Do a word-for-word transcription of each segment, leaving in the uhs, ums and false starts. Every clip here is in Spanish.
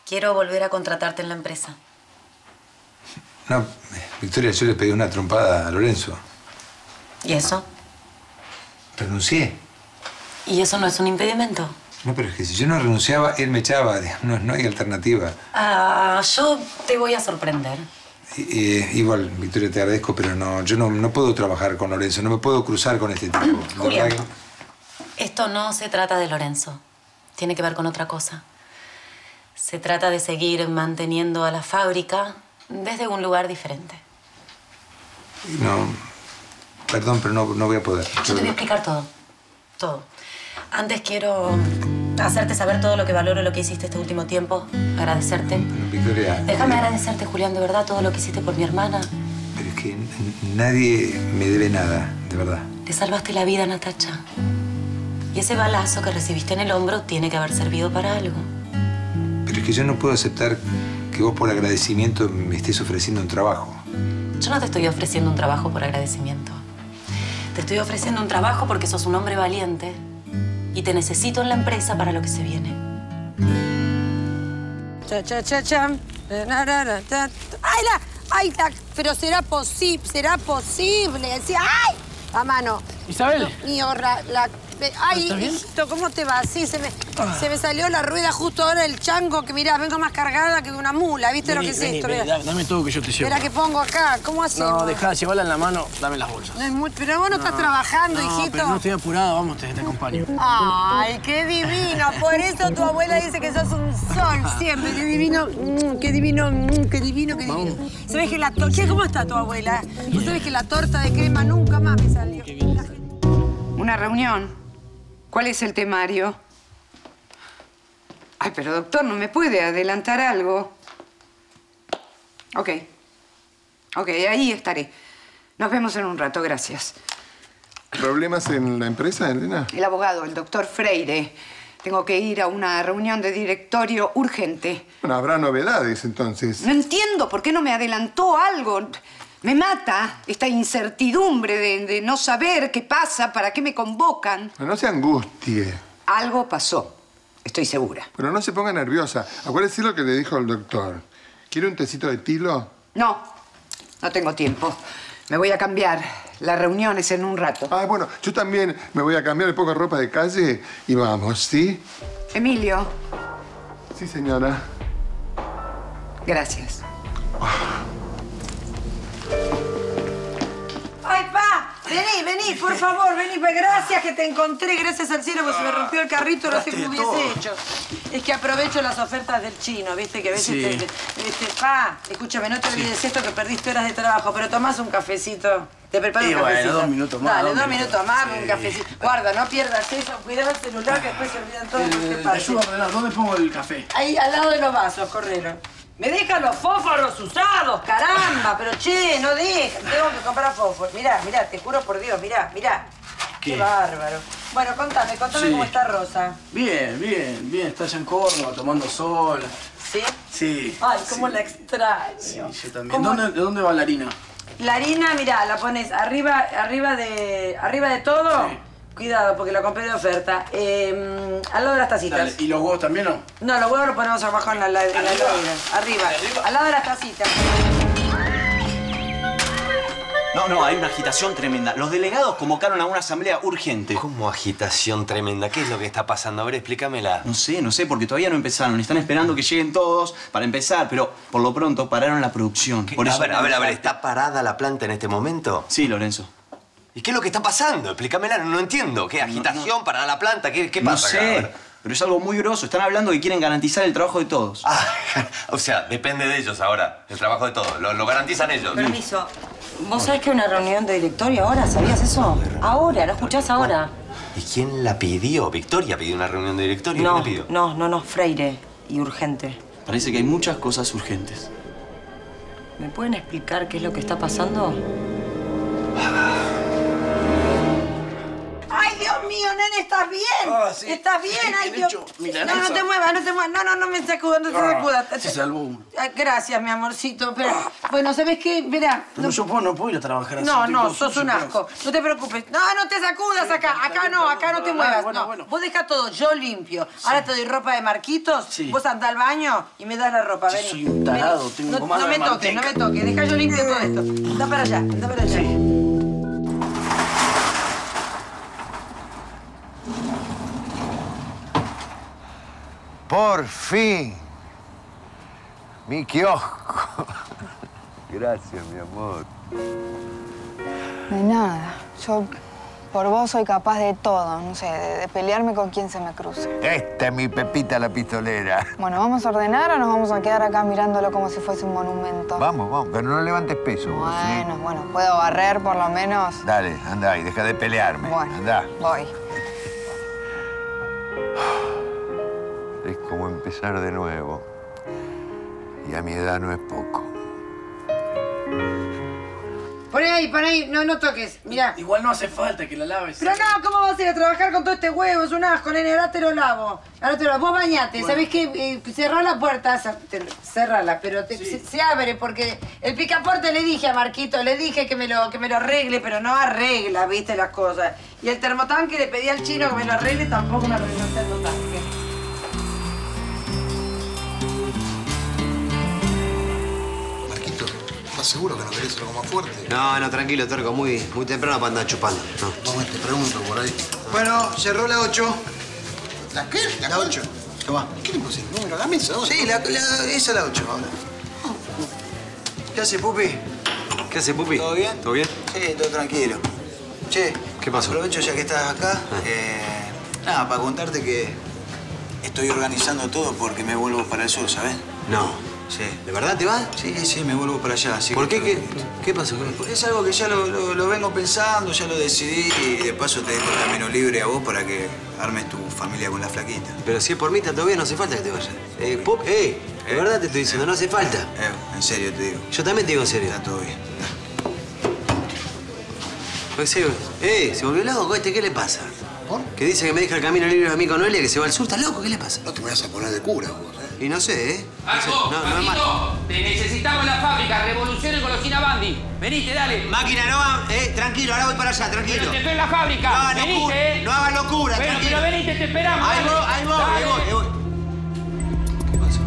Quiero volver a contratarte en la empresa. No, Victoria, yo le pedí una trompada a Lorenzo. ¿Y eso? Renuncié. ¿Y eso no es un impedimento? No, pero es que si yo no renunciaba, él me echaba. No, no hay alternativa. Ah, yo te voy a sorprender. Eh, igual, Victoria, te agradezco, pero no, yo no, no puedo trabajar con Lorenzo. No me puedo cruzar con este tipo. Julián, que... esto no se trata de Lorenzo. Tiene que ver con otra cosa. Se trata de seguir manteniendo a la fábrica desde un lugar diferente. No, perdón, pero no, no voy a poder. Yo te voy a explicar todo. Todo. Antes quiero hacerte saber todo lo que valoro lo que hiciste este último tiempo. Agradecerte. Pero, Victoria... Déjame agradecerte, Julián, de verdad, todo lo que hiciste por mi hermana. Pero es que nadie me debe nada, de verdad. Te salvaste la vida, Natacha. Y ese balazo que recibiste en el hombro tiene que haber servido para algo. Pero es que yo no puedo aceptar que vos por agradecimiento me estés ofreciendo un trabajo. Yo no te estoy ofreciendo un trabajo por agradecimiento. Te estoy ofreciendo un trabajo porque sos un hombre valiente y te necesito en la empresa para lo que se viene. Cha, cha, cha, cha. ¡Ay, la! ¡Ay, la! Pero será posible, será posible. Decía, ¡ay! A mano. Isabel. Dios mío, la... la ay, ¿Estás bien? hijito, ¿cómo te va? Sí, se me, ah. se me salió la rueda justo ahora del chango, que mirá, vengo más cargada que una mula. ¿Viste vení, lo que es vení, esto? Vení, dame, dame todo que yo te llevo. Espera que pongo acá. ¿Cómo hacemos? No, dejá, llevala en la mano, dame las bolsas. No es muy... Pero vos no, no estás trabajando, no, hijito. Pero no estoy apurado, vamos, te, te acompaño. Ay, qué divino. Por eso tu abuela dice que sos un sol siempre. Qué divino, mm, qué divino, mm, qué divino, qué divino. ¿Sabés que la torta... ¿Cómo está tu abuela? ¿Vos sabés que la torta de crema nunca más me salió? Qué bien. Una reunión. ¿Cuál es el temario? Ay, pero doctor, ¿no me puede adelantar algo? Ok. Ok, ahí estaré. Nos vemos en un rato, gracias. ¿Problemas en la empresa, Elena? El abogado, el doctor Freire. Tengo que ir a una reunión de directorio urgente. Bueno, habrá novedades, entonces. No entiendo por qué no me adelantó algo. Me mata esta incertidumbre de, de no saber qué pasa, para qué me convocan. No se angustie. Algo pasó, estoy segura. Pero no se ponga nerviosa. Acuérdese lo que le dijo el doctor. ¿Quiere un tecito de tilo? No, no tengo tiempo. Me voy a cambiar. La reunión es en un rato. Ah, bueno, yo también me voy a cambiar, le pongo ropa de calle y vamos, ¿sí? Emilio. Sí, señora. Gracias. ¡Ay, pa! Vení, vení, por favor, vení. Gracias que te encontré, gracias al cielo, porque se me rompió el carrito, no sé qué hubiese hecho. Es que aprovecho las ofertas del chino, ¿viste? Que a veces sí. te, te, te... Pa, escúchame, no te olvides sí. esto, que perdiste horas de trabajo, pero tomás un cafecito. Te preparo y un cafecito. Bueno, dos minutos más. Dale, dos, dos minutos, minutos más, sí. un cafecito. Guarda, no pierdas eso, cuidado el celular, que después se olvidan todo por qué Te parte. ayudo a ordenar. ¿Dónde pongo el café? Ahí, al lado de los vasos, correro. Me dejan los fósforos usados, caramba, pero che, no dejan. Tengo que comprar fósforos. Mirá, mirá, te juro por Dios, mirá, mirá. ¿Qué? Qué bárbaro. Bueno, contame, contame Sí. cómo está Rosa. Bien, bien, bien. Está allá en Córdoba tomando sol. ¿Sí? Sí. Ay, cómo sí. la extraño. Sí, yo también. ¿Cómo? ¿Dónde, ¿De dónde va la harina? La harina, mirá, la pones arriba, arriba de, arriba de todo. Sí. Cuidado, porque la compré de oferta. Eh, al lado de las tacitas. Dale. ¿Y los huevos también no? No, los huevos los ponemos abajo en la, la, en la ¿Arriba? heladera. Arriba. ¿Arriba? Al lado de las tacitas. No, no, hay una agitación tremenda. Los delegados convocaron a una asamblea urgente. ¿Cómo agitación tremenda? ¿Qué es lo que está pasando? A ver, explícamela. No sé, no sé, porque todavía no empezaron. Están esperando que lleguen todos para empezar, pero por lo pronto pararon la producción. Por a eso ver, a ver, a ver, ¿está parada la planta en este momento? Sí, Lorenzo. ¿Y qué es lo que está pasando? Explícamela, no, no entiendo. ¿Qué? ¿Agitación No, no. para la planta? ¿Qué, qué No pasa acá? A sé, ver. pero es algo muy grosso. Están hablando que quieren garantizar el trabajo de todos. Ah, o sea, depende de ellos ahora, el trabajo de todos. Lo, lo garantizan ellos. Permiso. ¿Vos sabés que hay una reunión de directorio ahora? ¿Sabías eso? Ahora, ¿lo escuchás ahora? ¿Y quién la pidió? ¿Victoria pidió una reunión de directorio? No, ¿Quién la pidió? no, no, no, Freire. Y urgente. Parece que hay muchas cosas urgentes. ¿Me pueden explicar qué es lo que está pasando? ¡Ay, Dios mío, nene! ¿estás bien? Ah, sí. ¿Estás bien? Ay, Bien Dios. hecho, No, milanesa. no te muevas, no te muevas. No, no, no me sacudas, no te Ah, sacudas. se salvó uno. Ay, gracias, mi amorcito. Pero, bueno, ¿sabes qué? Verá. Pero yo puedo, no puedo ir a trabajar así. No, estoy no, todo sos sucio, un ¿qué asco. hago? No te preocupes. No, no te sacudas Sí, acá. está Acá bien, no, está acá bien, no te bueno, muevas. bueno, No. bueno. Vos deja todo, yo limpio. Ahora te doy ropa de Marquitos. Sí. Vos andá al baño y me das la ropa. Sí, Vení. soy un tarado, Vení. tengo no, gomada no me de toques, no me manteca. toques. Deja yo limpio todo esto. Anda para allá, anda para allá. Sí. Por fin. Mi kiosco. Gracias, mi amor. De nada. Yo por vos soy capaz de todo, no sé, de, de pelearme con quien se me cruce. Esta es mi Pepita la pistolera. Bueno, ¿vamos a ordenar o nos vamos a quedar acá mirándolo como si fuese un monumento? Vamos, vamos, pero no levantes peso vos, ¿sí? Bueno, bueno, ¿puedo barrer por lo menos? Dale, andá y deja de pelearme. Bueno, Andá. voy. Es como empezar de nuevo. Y a mi edad no es poco. Poné ahí, poné ahí. No, no toques. Mirá. Igual no hace falta que la laves. Pero no, ¿cómo vas a ir a trabajar con todo este huevo? Es un asco, nene. Ahora te lo lavo. Ahora te lo lavo. Vos bañate. Bueno. ¿Sabés qué? Eh, cerrá la puerta. cer- te- Cerrala, pero te- Sí. se, se abre porque el picaporte le dije a Marquito, le dije que me, lo, que me lo arregle, pero no arregla, viste, las cosas. Y el termotanque le pedí al chino que me lo arregle, tampoco me arregló el termotanque. Marquito, ¿estás seguro que no querés algo más fuerte? No, no, tranquilo, Torco, muy, muy temprano para andar chupando. No. Vamos, te pregunto por ahí. Bueno, cerró la ocho. ¿La qué? La ocho. Toma. ¿Qué le puse el número a la mesa? ¿No? Sí, la, la, esa es la ocho ahora. ¿Qué hace, Pupi? ¿Qué hace, Pupi? ¿Todo bien? ¿Todo bien? Sí, todo tranquilo. Che, ¿Qué pasó? aprovecho ya que estás acá. Eh, nada, para contarte que estoy organizando todo porque me vuelvo para el sur, ¿sabes? No. Sí. ¿De verdad te vas? Sí, sí, me vuelvo para allá. Así ¿Por que qué? estoy- ¿Qué, qué pasó? Porque es algo que ya lo, lo- lo vengo pensando, ya lo decidí y de paso te dejo el camino libre a vos para que armes tu familia con la flaquita. Pero si es por mí, está todo bien, no hace falta que te vayas. Eh, Pup, eh, de verdad te estoy diciendo, no hace falta. Eh, en serio te digo. Yo también te digo en serio. Está todo bien. Pues sí, eh, se volvió loco este, ¿qué le pasa? ¿Por? Que dice que me deja el camino libre a mí con Noelia, que se va al sur, ¿está loco? ¿Qué le pasa? No te me vas a poner de cura vos, ¿eh? Y no sé, ¿eh? Marco, No, no es Marquito, mal. te necesitamos en la fábrica. Revolucionen con los Bandi. Venite, dale. Máquina, no va, eh, tranquilo, ahora voy para allá, tranquilo. Pero te espero en la fábrica. No hagas venite, locura, eh. no hagas locura, Bueno, tranquilo. pero venite, te esperamos. Ahí dale. voy, ahí voy, ahí Dale. voy, ahí voy. ¿Qué pasó?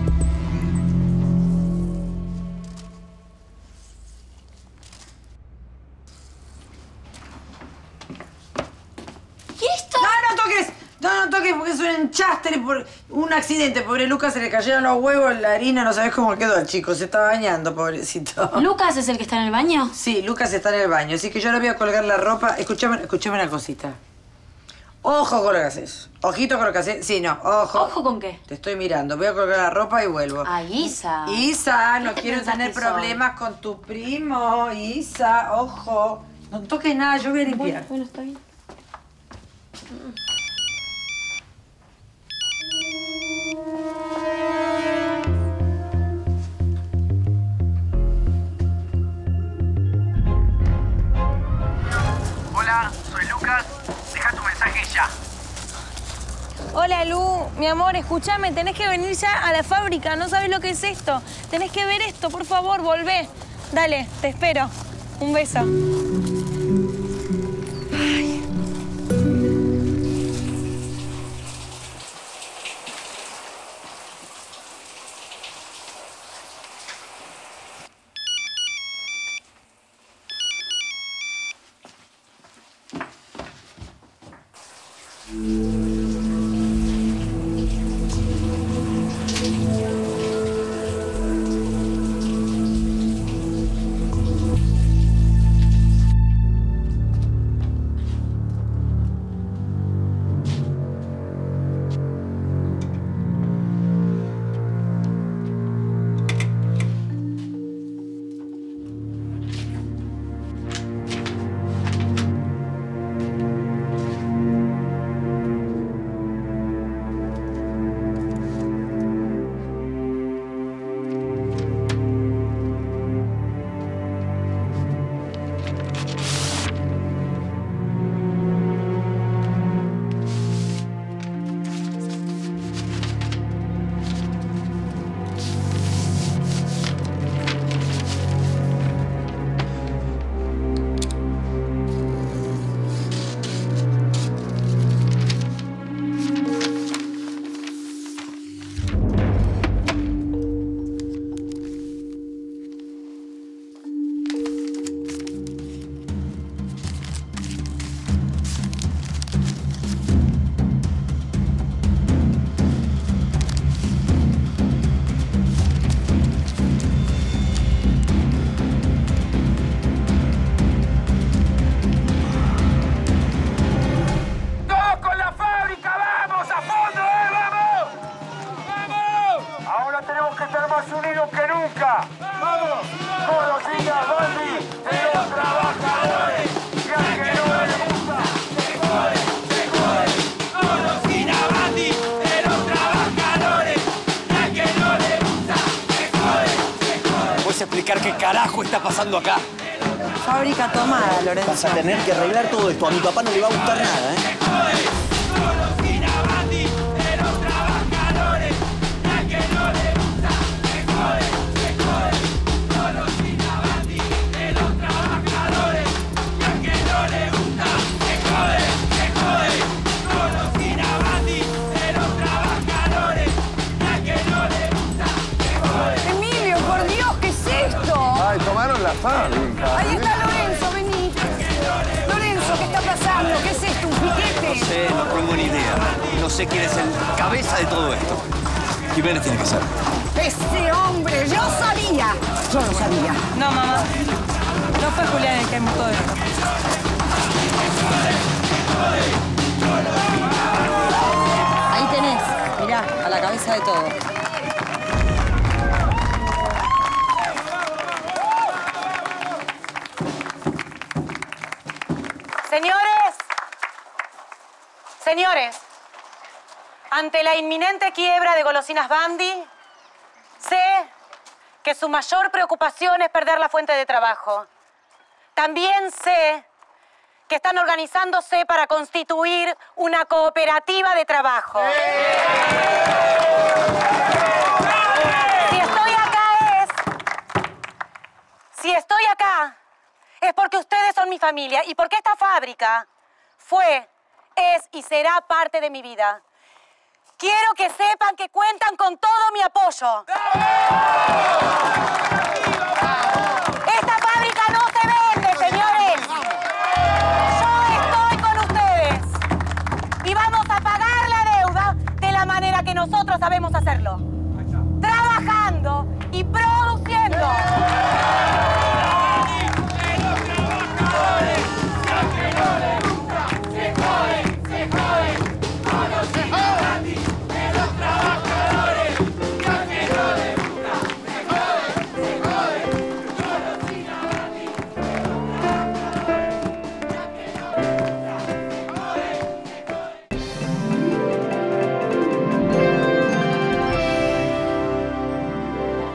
¿Qué esto? No, no toques. No, no toques porque es un enchastre por un accidente. Pobre Lucas, se le cayeron los huevos, la harina, no sabes cómo quedó el chico. Se está bañando, pobrecito. ¿Lucas es el que está en el baño? Sí, Lucas está en el baño, así que yo le voy a colgar la ropa. Escuchame, escuchame una cosita. Ojo con lo que haces. Ojito con lo que haces. Sí, no, ojo. ¿Ojo con qué? Te estoy mirando. Voy a colgar la ropa y vuelvo. Ah, Isa. Isa, no ¿Qué te quiero pensás tener que soy? problemas con tu primo. Isa, ojo. No toques nada, yo voy a limpiar. Bueno, bueno, está bien. Hola, soy Lucas. Deja tu mensaje ya. Hola, Lu. Mi amor, escúchame. Tenés que venir ya a la fábrica. No sabes lo que es esto. Tenés que ver esto. Por favor, volvé. Dale, te espero. Un beso. Ay. carajo está pasando acá? Fábrica tomada, Lorenzo. Vas a tener que arreglar todo esto. A mi papá no le va a gustar nada, ¿eh? Emilio, por Dios, ¿qué es esto? Ay, tomaron la fábrica. Ahí está Lorenzo, vení. Lorenzo, ¿qué está pasando? ¿Qué es esto? ¿Un piquete? No sé, no tengo ni idea. No sé quién es el cabeza de todo esto. Jiménez tiene que ser. Ese hombre, yo sabía. Yo lo sabía. No, mamá. No fue Julián el que montó esto. Ahí tenés, mirá, a la cabeza de todo. Señores, señores, ante la inminente quiebra de Golosinas Bandi, sé que su mayor preocupación es perder la fuente de trabajo. También sé que están organizándose para constituir una cooperativa de trabajo. Si estoy acá es... Si estoy acá es porque ustedes son mi familia y porque esta fábrica fue, es y será parte de mi vida. Quiero que sepan que cuentan con todo mi apoyo.